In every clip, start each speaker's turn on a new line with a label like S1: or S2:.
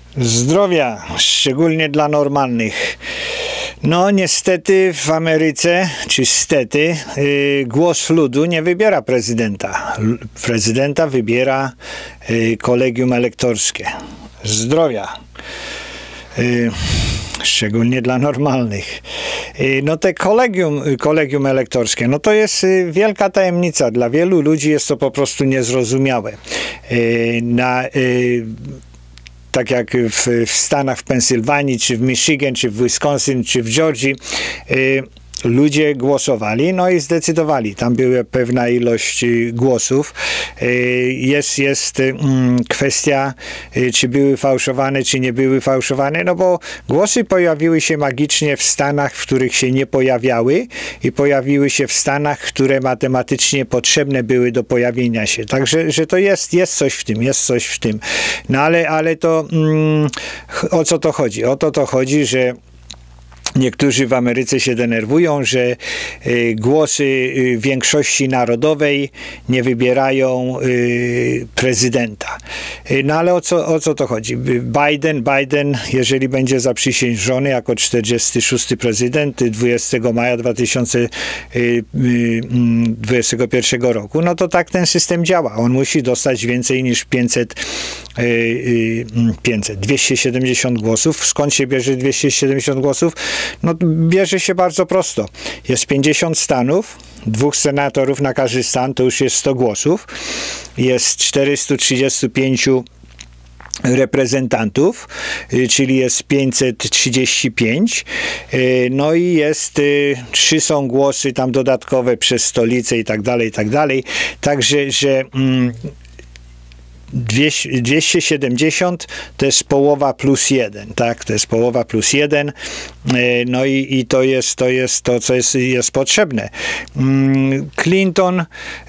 S1: Zdrowia, szczególnie dla normalnych. No niestety w Ameryce, czy stety, głos ludu nie wybiera prezydenta. Prezydenta wybiera kolegium elektorskie. Zdrowia. Szczególnie dla normalnych. No te kolegium elektorskie, no to jest wielka tajemnica. Dla wielu ludzi jest to po prostu niezrozumiałe. Tak jak w Stanach, w Pensylwanii, czy w Michigan, czy w Wisconsin, czy w Georgii, ludzie głosowali, no i zdecydowali. Tam była pewna ilość głosów. Jest kwestia, czy były fałszowane, czy nie były fałszowane, no bo głosy pojawiły się magicznie w Stanach, w których się nie pojawiały i pojawiły się w Stanach, które matematycznie potrzebne były do pojawienia się. Także, że to jest coś w tym, jest coś w tym. No ale to o co to chodzi? O to chodzi, że niektórzy w Ameryce się denerwują, że głosy większości narodowej nie wybierają prezydenta. No ale o co to chodzi? Biden, jeżeli będzie zaprzysiężony jako 46. prezydent 20 maja 2021 roku, no to tak ten system działa. On musi dostać więcej niż 270 głosów. Skąd się bierze 270 głosów? No bierze się bardzo prosto. Jest 50 stanów, 2 senatorów na każdy stan, to już jest 100 głosów. Jest 435 reprezentantów, czyli jest 535, no i jest 3 są głosy tam dodatkowe przez stolicę i tak dalej, także, że 270 to jest połowa plus 1, tak? To jest połowa plus 1, no i to jest to, co jest potrzebne. Clinton,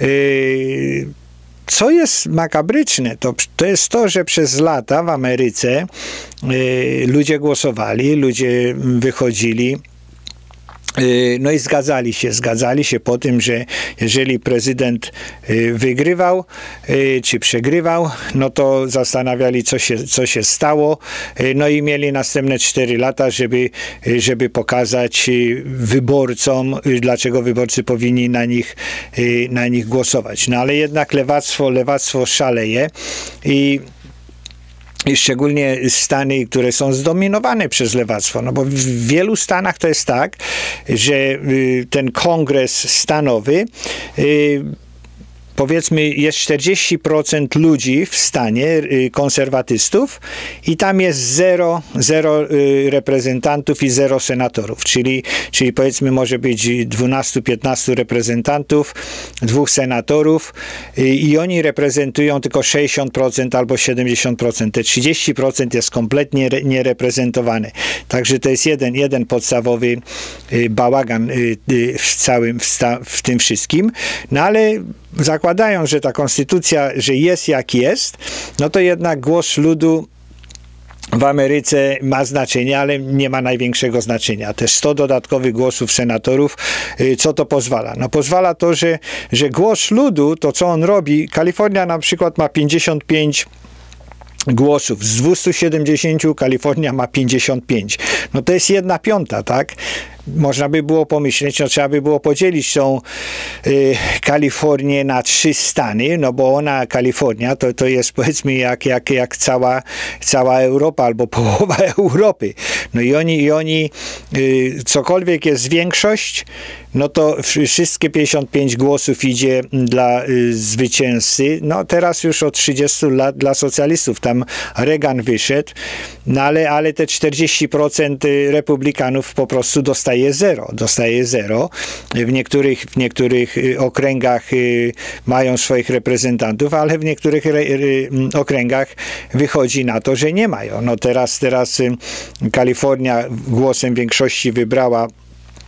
S1: co jest makabryczne, to jest to, że przez lata w Ameryce ludzie głosowali, ludzie wychodzili, no i zgadzali się po tym, że jeżeli prezydent wygrywał czy przegrywał, no to zastanawiali, co się stało, no i mieli następne 4 lata, żeby pokazać wyborcom, dlaczego wyborcy powinni na nich głosować. No ale jednak lewactwo szaleje i szczególnie stany, które są zdominowane przez lewactwo, no bo w wielu stanach to jest tak, że ten kongres stanowy, powiedzmy, jest 40% ludzi w stanie, konserwatystów, i tam jest 0 reprezentantów i 0 senatorów, czyli powiedzmy może być 12-15 reprezentantów, 2 senatorów i oni reprezentują tylko 60% albo 70%. Te 30% jest kompletnie niereprezentowane. Także to jest jeden podstawowy bałagan w tym wszystkim. No ale zakładają, że ta konstytucja, że jest jak jest, no to jednak głos ludu w Ameryce ma znaczenie, ale nie ma największego znaczenia. Te 100 dodatkowych głosów senatorów, co to pozwala? No pozwala to, że głos ludu, to co on robi, Kalifornia na przykład ma 55 głosów. Z 270 Kalifornia ma 55. No to jest 1/5, tak? Można by było pomyśleć, no trzeba by było podzielić tą Kalifornię na 3 stany, no bo Kalifornia to jest powiedzmy jak cała Europa albo połowa Europy. No i oni cokolwiek jest większość, no to wszystkie 55 głosów idzie dla zwycięzcy. No teraz już od 30 lat dla socjalistów. Tam Reagan wyszedł, no ale te 40% republikanów po prostu dostaje zero. W niektórych okręgach mają swoich reprezentantów, ale w niektórych okręgach wychodzi na to, że nie mają. No teraz Kalifornia głosem większości wybrała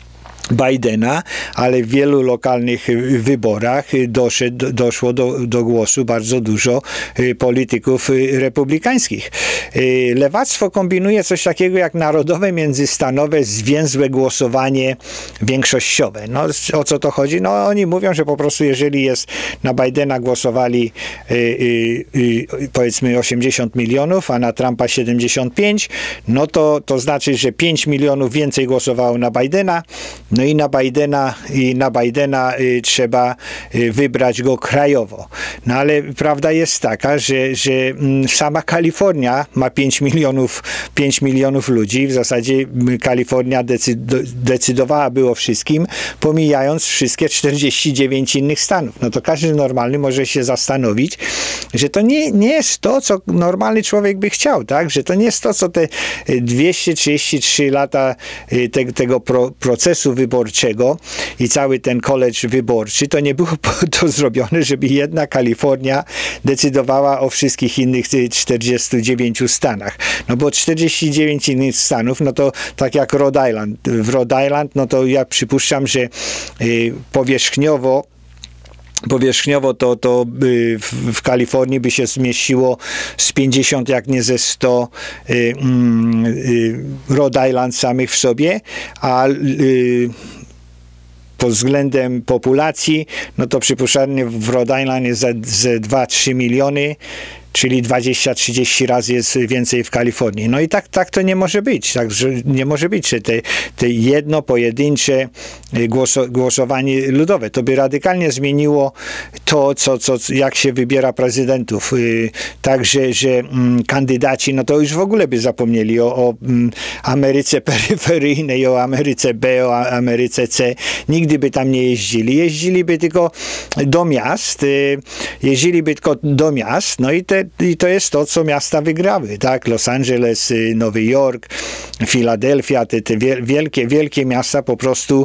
S1: Bidena, ale w wielu lokalnych wyborach doszło do głosu bardzo dużo polityków republikańskich. Lewactwo kombinuje coś takiego jak narodowe, międzystanowe, zwięzłe głosowanie większościowe. No, o co to chodzi? No, oni mówią, że po prostu jeżeli jest na Bidena głosowali powiedzmy 80 milionów, a na Trumpa 75, no to znaczy, że 5 milionów więcej głosowało na Bidena. No i na Bidena trzeba wybrać go krajowo. No ale prawda jest taka, że sama Kalifornia ma 5 milionów ludzi. W zasadzie Kalifornia decydowałaby o wszystkim, pomijając wszystkie 49 innych stanów. No to każdy normalny może się zastanowić, że to nie jest to, co normalny człowiek by chciał, tak? Że to nie jest to, co te 233 lata tego procesu wyborczego i cały ten college wyborczy, to nie było to zrobione, żeby jedna Kalifornia decydowała o wszystkich innych 49 stanach. No bo 49 innych stanów, no to tak jak Rhode Island. W Rhode Island, no to ja przypuszczam, że powierzchniowo to w Kalifornii by się zmieściło z 50, jak nie ze 100 Rhode Island samych w sobie, a pod względem populacji, no to przypuszczalnie w Rhode Island jest ze 2-3 miliony, czyli 20-30 razy jest więcej w Kalifornii. No i tak to nie może być. Także nie może być, że te jedno pojedyncze głosowanie ludowe. To by radykalnie zmieniło to, jak się wybiera prezydentów. Także, że kandydaci, no to już w ogóle by zapomnieli o Ameryce peryferyjnej, o Ameryce B, o Ameryce C. Nigdy by tam nie jeździli. Jeździliby tylko do miast. No i to jest to, co miasta wygrały, tak? Los Angeles, Nowy Jork, Filadelfia, te wielkie miasta po prostu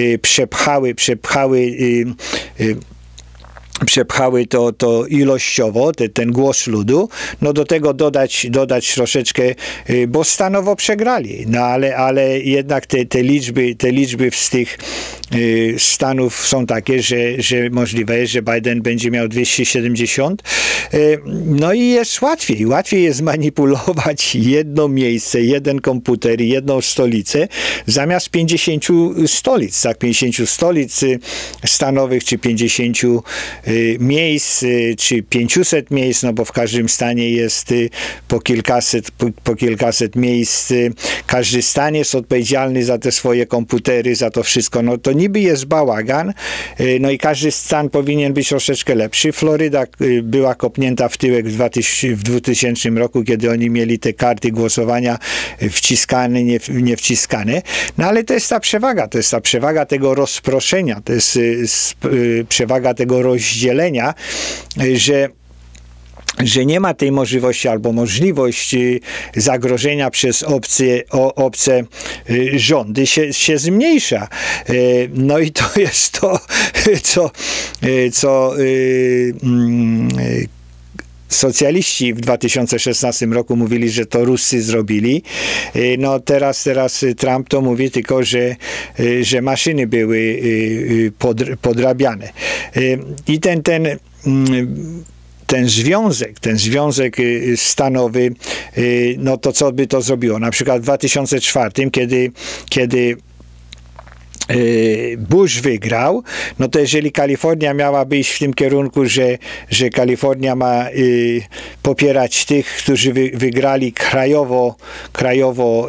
S1: przepchały to ilościowo, ten głos ludu, no do tego dodać troszeczkę, bo stanowo przegrali, no ale jednak te liczby z tych stanów są takie, że możliwe jest, że Biden będzie miał 270, no i jest łatwiej jest manipulować jedno miejsce, jeden komputer i jedną stolicę, zamiast 50 stolic, tak, 50 stolic stanowych, czy 50 miejsc, czy 500 miejsc, no bo w każdym stanie jest po kilkaset miejsc. Każdy stan jest odpowiedzialny za te swoje komputery, za to wszystko. No to niby jest bałagan, no i każdy stan powinien być troszeczkę lepszy. Floryda była kopnięta w tyłek w 2000 roku, kiedy oni mieli te karty głosowania wciskane, nie wciskane. No ale to jest ta przewaga tego rozproszenia, to jest przewaga tego rozdzielenia, że nie ma tej możliwości albo możliwość zagrożenia przez obce rządy się zmniejsza. No i to jest to, co socjaliści w 2016 roku mówili, że to Ruscy zrobili. No teraz Trump to mówi tylko, że maszyny były podrabiane. I ten związek stanowy, no to co by to zrobiło? Na przykład w 2004, kiedy Bush wygrał, no to jeżeli Kalifornia miałaby iść w tym kierunku, że Kalifornia ma popierać tych, którzy wygrali krajowo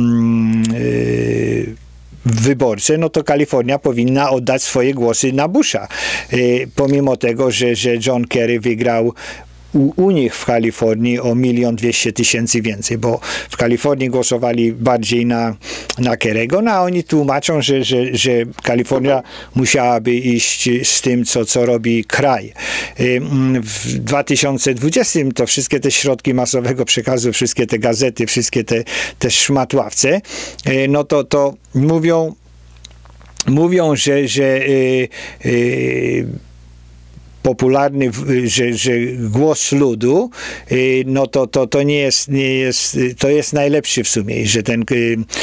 S1: w wyborce, no to Kalifornia powinna oddać swoje głosy na Busha. Pomimo tego, że John Kerry wygrał u nich w Kalifornii o 1 200 000 więcej, bo w Kalifornii głosowali bardziej na Kerry'ego, no a oni tłumaczą, że Kalifornia musiałaby iść z tym, co robi kraj. W 2020 to wszystkie te środki masowego przekazu, wszystkie te gazety, wszystkie te szmatławce, no to mówią, że popularny, że głos ludu, no to nie jest, to jest najlepszy w sumie, i że ten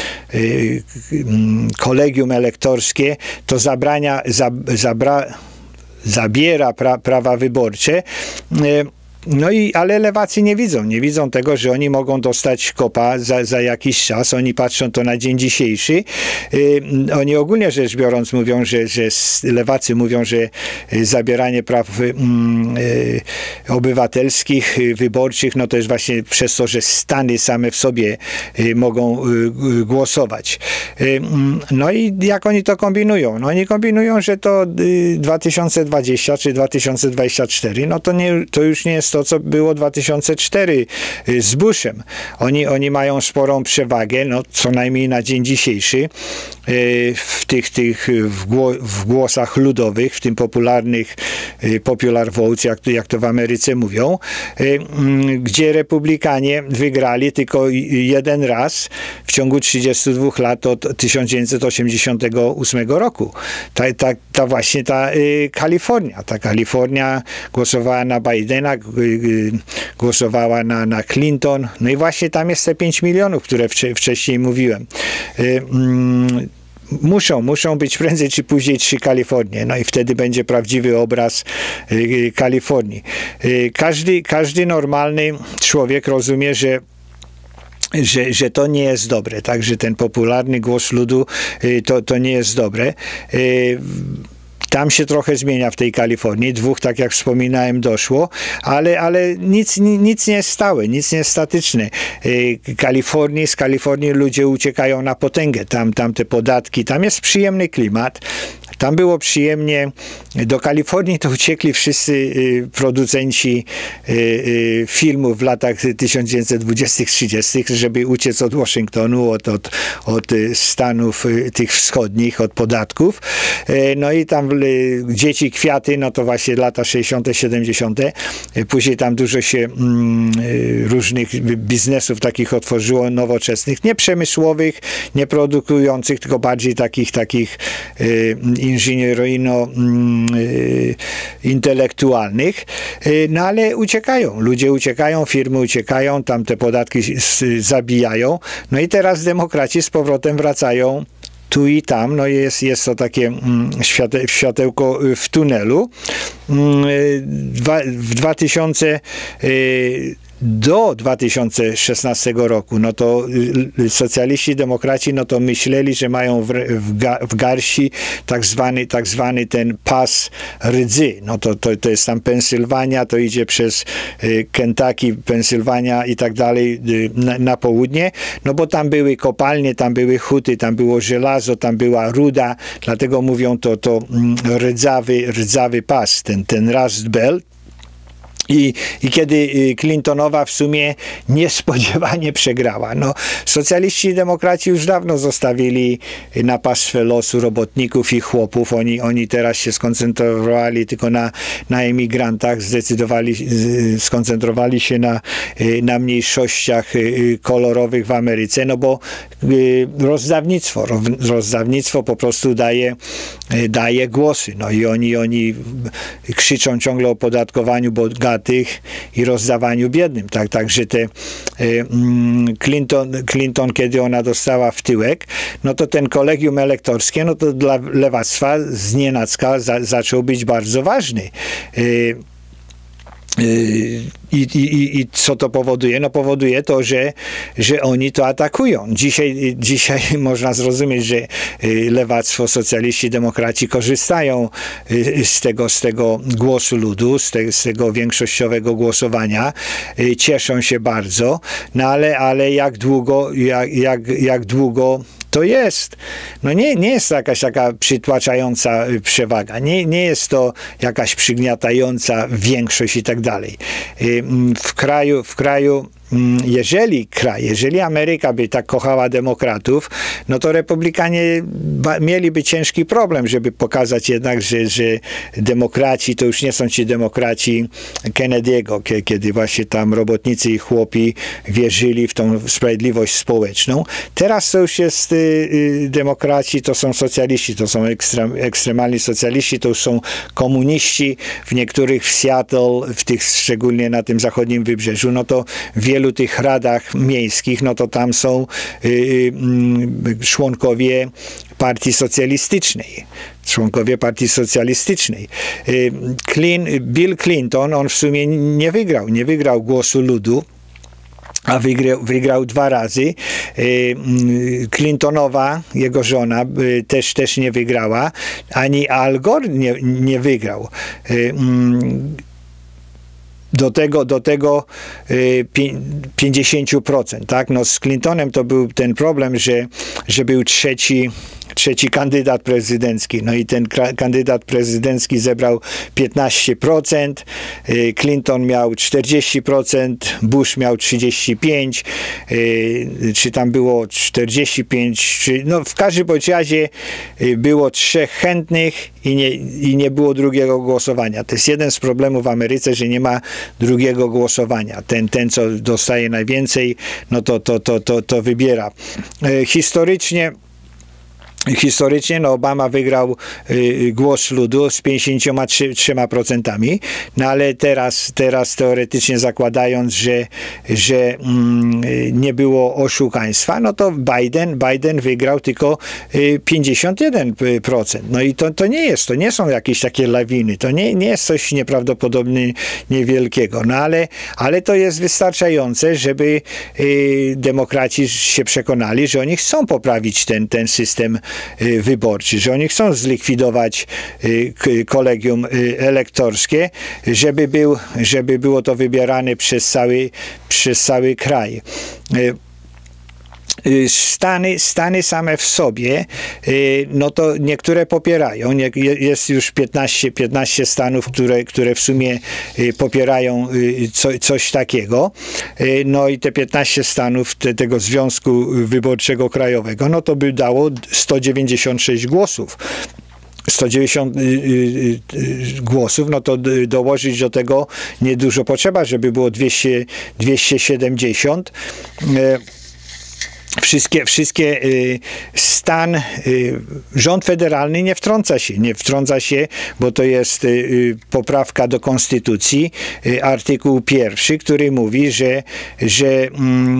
S1: kolegium elektorskie to zabiera prawa wyborcze. No ale lewacy nie widzą tego, że oni mogą dostać kopa za jakiś czas. Oni patrzą to na dzień dzisiejszy. Oni ogólnie rzecz biorąc mówią, że lewacy mówią, że zabieranie praw obywatelskich, wyborczych, no to jest właśnie przez to, że Stany same w sobie mogą głosować. No i jak oni to kombinują? No oni kombinują, że to 2020 czy 2024, no to już nie jest to, co było 2004 z Bushem. Oni mają sporą przewagę, no co najmniej na dzień dzisiejszy, w głosach ludowych, w tym popularnych popular votes, jak to w Ameryce mówią, gdzie republikanie wygrali tylko jeden raz w ciągu 32 lat od 1988 roku. Ta właśnie ta Kalifornia. Ta Kalifornia głosowała na Bidena, głosowała na Clinton. No i właśnie tam jest te 5 milionów, które wcześniej mówiłem. Muszą być prędzej czy później 3 Kalifornie. No i wtedy będzie prawdziwy obraz Kalifornii. Każdy normalny człowiek rozumie, że to nie jest dobre. Także ten popularny głos ludu to nie jest dobre. Tam się trochę zmienia w tej Kalifornii. 2, tak jak wspominałem, doszło, ale nic nie jest stałe, nic nie jest statyczne. Z Kalifornii ludzie uciekają na potęgę. Tam te podatki, tam jest przyjemny klimat. Tam było przyjemnie. Do Kalifornii to uciekli wszyscy producenci filmów w latach 1920-30, żeby uciec od Waszyngtonu, od Stanów tych wschodnich, od podatków. No i tam dzieci, kwiaty, no to właśnie lata 60., 70. Później tam dużo się różnych biznesów takich otworzyło, nowoczesnych, nie przemysłowych, nie produkujących, tylko bardziej takich inżynieryjno-intelektualnych, no ale uciekają, ludzie uciekają, firmy uciekają, tam te podatki zabijają, no i teraz demokraci z powrotem wracają tu i tam, no jest to takie światełko w tunelu. Do 2016 roku, no to socjaliści, demokraci, no to myśleli, że mają w garści tak zwany ten pas rdzy. No to jest tam Pensylwania, to idzie przez Kentucky, Pensylwania i tak dalej na południe, no bo tam były kopalnie, tam były huty, tam było żelazo, tam była ruda, dlatego mówią to rdzawy pas, ten Rust Belt. I kiedy Clintonowa w sumie niespodziewanie przegrała. No, socjaliści i demokraci już dawno zostawili na pastwę losu robotników i chłopów. Oni teraz się skoncentrowali tylko na emigrantach, skoncentrowali się na mniejszościach kolorowych w Ameryce, no bo rozdawnictwo po prostu daje głosy. No i oni krzyczą ciągle o podatkowaniu bogatych i rozdawaniu biednym. Także Clinton, kiedy ona dostała w tyłek, no to ten kolegium elektorskie, no to dla lewactwa znienacka zaczął być bardzo ważny. I co to powoduje? No powoduje to, że oni to atakują. Dzisiaj można zrozumieć, że lewactwo, socjaliści, demokraci korzystają z tego głosu ludu, z tego większościowego głosowania. Cieszą się bardzo, no ale jak długo to jest. No nie jest to jakaś taka przytłaczająca przewaga. Nie jest to jakaś przygniatająca większość i tak dalej. W kraju jeżeli Ameryka by tak kochała demokratów, no to republikanie mieliby ciężki problem, żeby pokazać jednak, że demokraci to już nie są ci demokraci Kennedy'ego, kiedy właśnie tam robotnicy i chłopi wierzyli w tą sprawiedliwość społeczną. Teraz to już jest demokraci, to są socjaliści, to są ekstremalni socjaliści, to już są komuniści. W niektórych w Seattle, szczególnie na tym zachodnim wybrzeżu, no to w wielu tych radach miejskich, no to tam są członkowie Partii Socjalistycznej. Bill Clinton, on w sumie nie wygrał głosu ludu, a wygrał 2 razy. Clintonowa, jego żona, też nie wygrała, ani Al Gore nie wygrał. Do tego 50%, tak? No z Clintonem to był ten problem, że był trzeci kandydat prezydencki. No i ten kandydat prezydencki zebrał 15%, Clinton miał 40%, Bush miał 35%, czy tam było 45%, no w każdym razie było 3 chętnych i nie było drugiego głosowania. To jest jeden z problemów w Ameryce, że nie ma drugiego głosowania. Ten co dostaje najwięcej, no to wybiera. Historycznie no Obama wygrał głos ludu z 53%, no ale teraz teoretycznie zakładając, że nie było oszukaństwa, no to Biden wygrał tylko 51%. No i to nie są jakieś takie lawiny, to nie jest coś nieprawdopodobnie niewielkiego, no ale to jest wystarczające, żeby demokraci się przekonali, że oni chcą poprawić ten system wyborczy, że oni chcą zlikwidować kolegium elektorskie, żeby było to wybierane przez cały kraj. Stany same w sobie, no to niektóre popierają. Jest już 15 stanów, które w sumie popierają coś takiego. No i te 15 stanów tego Związku Wyborczego Krajowego, no to by dało 196 głosów. 190 głosów, no to dołożyć do tego niedużo potrzeba, żeby było 270. Wszystkie rząd federalny nie wtrąca się, bo to jest poprawka do konstytucji, artykuł 1, który mówi, że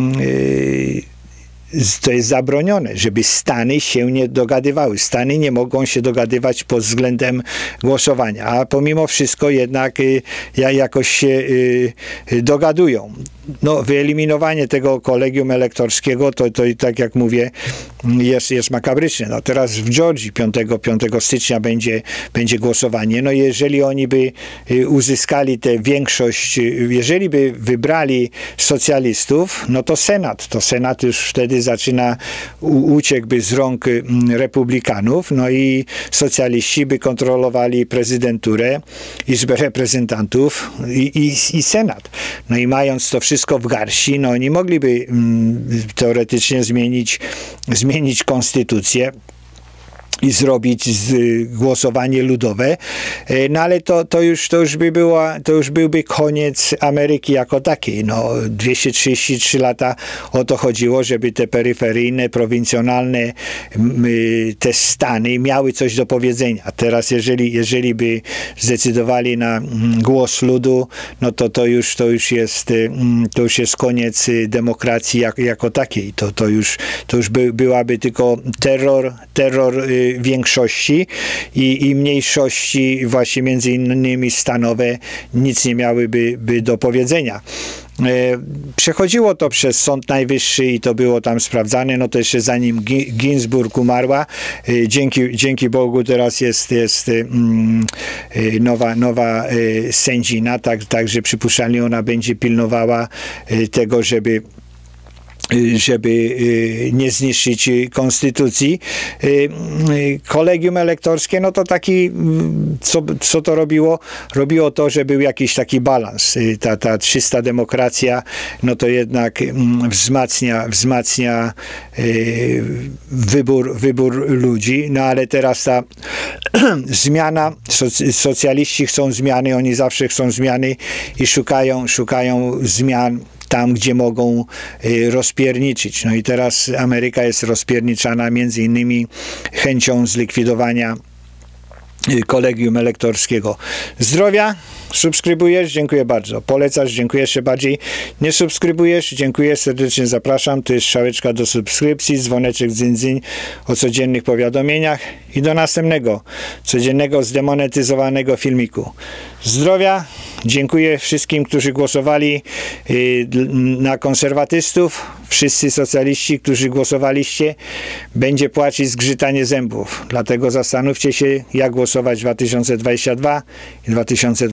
S1: to jest zabronione, żeby stany się nie dogadywały. Stany nie mogą się dogadywać pod względem głosowania, a pomimo wszystko jednak jakoś się dogadują. No, wyeliminowanie tego kolegium elektorskiego to tak jak mówię, jest makabryczne. No, teraz w Georgii 5 stycznia będzie głosowanie. No, jeżeli oni by uzyskali tę większość, jeżeli by wybrali socjalistów, no to Senat już wtedy zaczyna uciekłby z rąk republikanów, no i socjaliści by kontrolowali prezydenturę, Izbę Reprezentantów i Senat. No i mając to wszystko w garści, no oni mogliby teoretycznie zmienić konstytucję i zrobić głosowanie ludowe, no ale to już byłby koniec Ameryki jako takiej. No, 233 lata o to chodziło, żeby te peryferyjne, prowincjonalne te stany miały coś do powiedzenia. Teraz jeżeli by zdecydowali na głos ludu, no to już jest koniec demokracji jako takiej. To już byłaby tylko terror większości i mniejszości, właśnie między innymi stanowe, nic nie miałyby do powiedzenia. Przechodziło to przez Sąd Najwyższy i to było tam sprawdzane, no to jeszcze zanim Ginsburg umarła, dzięki Bogu teraz jest nowa sędzina, także przypuszczalnie ona będzie pilnowała tego, żeby żeby nie zniszczyć konstytucji. Kolegium elektorskie, no to taki, co to robiło? Robiło to, że był jakiś taki balans. Ta czysta demokracja, no to jednak wzmacnia wybór ludzi, no ale teraz ta zmiana, socjaliści chcą zmiany, oni zawsze chcą zmiany i szukają zmian tam, gdzie mogą rozpierniczyć. No i teraz Ameryka jest rozpierniczana między innymi chęcią zlikwidowania kolegium elektorskiego. Zdrowia, subskrybujesz? Dziękuję bardzo. Polecasz? Dziękuję jeszcze bardziej. Nie subskrybujesz? Dziękuję, serdecznie zapraszam. Tu jest strzałeczka do subskrypcji, dzwoneczek dzyń o codziennych powiadomieniach i do następnego, codziennego zdemonetyzowanego filmiku. Zdrowia, dziękuję wszystkim, którzy głosowali na konserwatystów. Wszyscy socjaliści, którzy głosowaliście, będzie płacić zgrzytanie zębów. Dlatego zastanówcie się, jak głosować w 2022 i 2023.